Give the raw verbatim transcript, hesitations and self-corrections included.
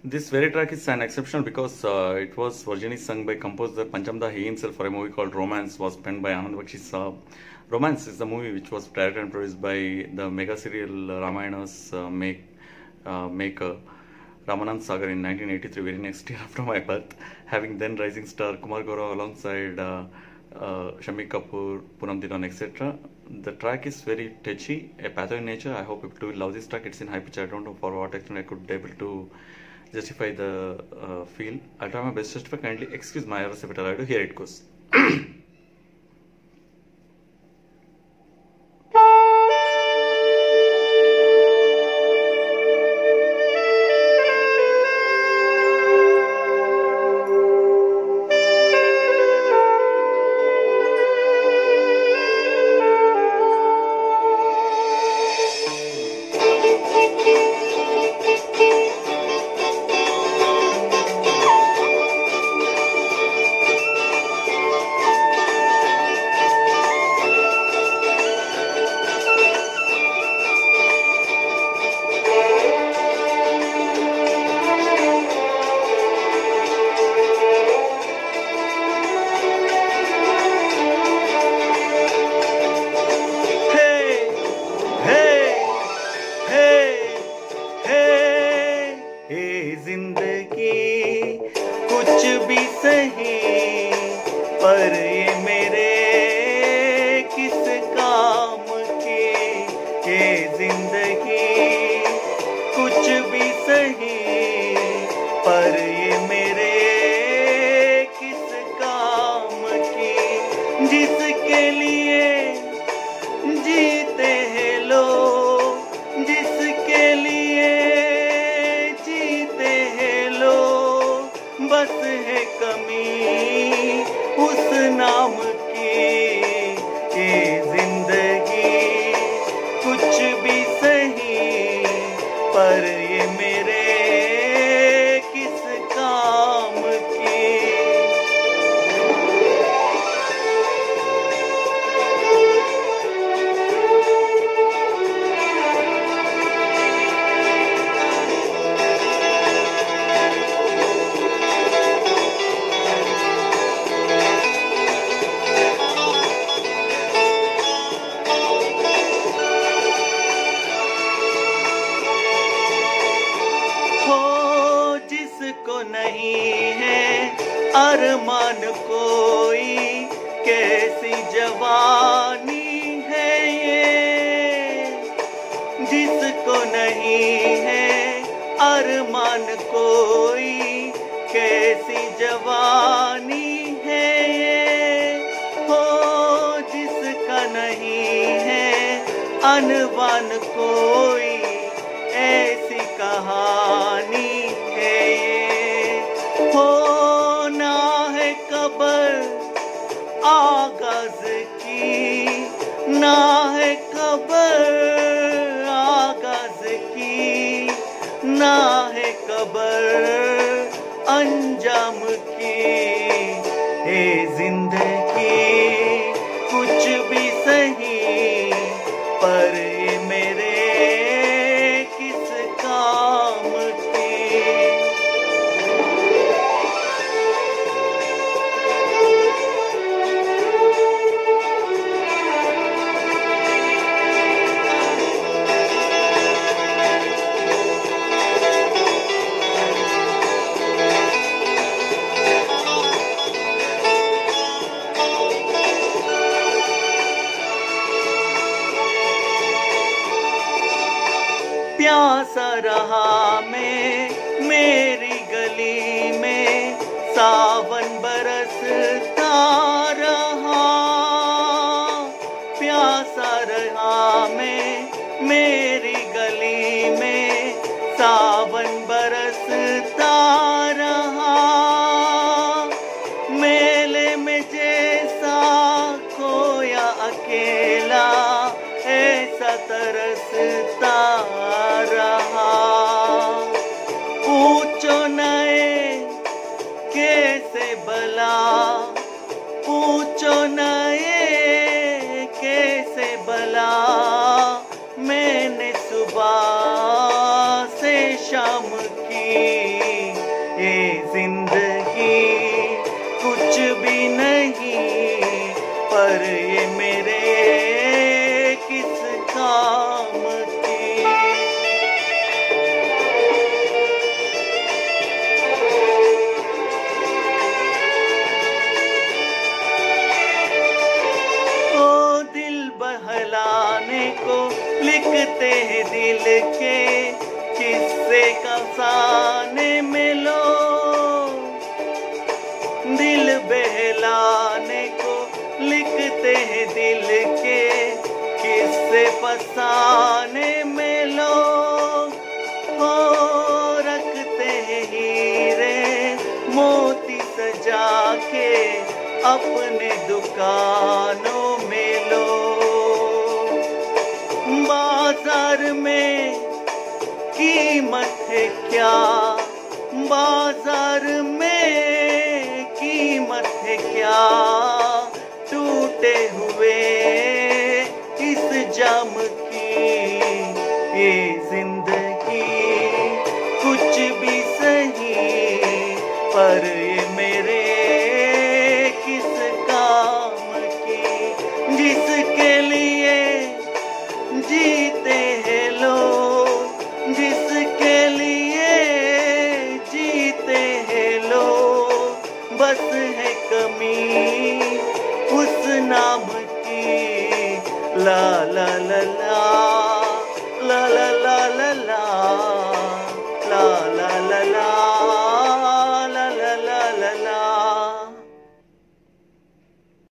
This very track is an exceptional because uh, it was originally sung by composer Pancham Da. He himself for a movie called Romance was penned by Anand Bakshi Saab. Romance is the movie which was directed and produced by the mega serial Ramayana's uh, make, uh, maker Ramanand Sagar in nineteen eighty-three, very next year after my birth, having then rising star Kumar Gaurav alongside uh, uh, Shammi Kapoor, Poonam Dillon, et cetera. The track is very touchy, a pathos in nature. I hope people will love this track. It's in high pitch. I don't know for what extent I could be able to justify the uh, feel. I'll try my best to justify. Kindly excuse my errors if I do. Here it goes. कुछ भी सही पर ये मेरे किस काम की, ये जिंदगी कुछ भी सही पर ये मेरे किस काम की, जिसके लिए जीते हैं लोग, जिसके लिए जीते हैं लोग, बस है कमी उस नाम की, ये जिंदगी कुछ भी सही पर ये मेरे किस काम की। को नहीं है अरमान कोई, कैसी जवानी है ये, जिसको नहीं है अरमान कोई, कैसी जवानी है ये, हो जिसका नहीं है अनवान कोई, ऐसी कहानी है ये, होना है कबर आगाज की, ना है कबर आगाज की, ना है कबर अंजाम की, ये जिंदगी कुछ भी सही पर ये मेरे किस काम की। प्यासा रहा मैं मेरी गली में, सावन बरसता रहा, प्यासा रहा मैं मेरी गली में, सावन बरसता रहा, मेले में जैसा खोया अकेला, ऐसा तरसता रहा, पूछो नए कैसे भला, पूछो नए कैसे भला, मैंने सुबह से शाम की ये जिंदगी कुछ भी नहीं, पर ये मेरे किस काम की। ओ दिल बहलाने को लिखते हैं दिल के किस्से कफसाने में लो, दिल बहलाने को लिखते हैं दिल के किस्से फसाने में लो। हो रखते हैं हीरे मोती सजा के अपने दुकानों में लो। बाजार में कीमत है क्या, बाजार में कीमत है क्या, टूटे हुए इस जाम की। ये जिंदगी कुछ भी सही, पर ये मेरे किस काम की। जिसके लिए जीते हैं लोग, जिसके लिए जीते हैं लोग, बस है कमी उस नाम की। ला ला ला ला ला ला ला ला ला।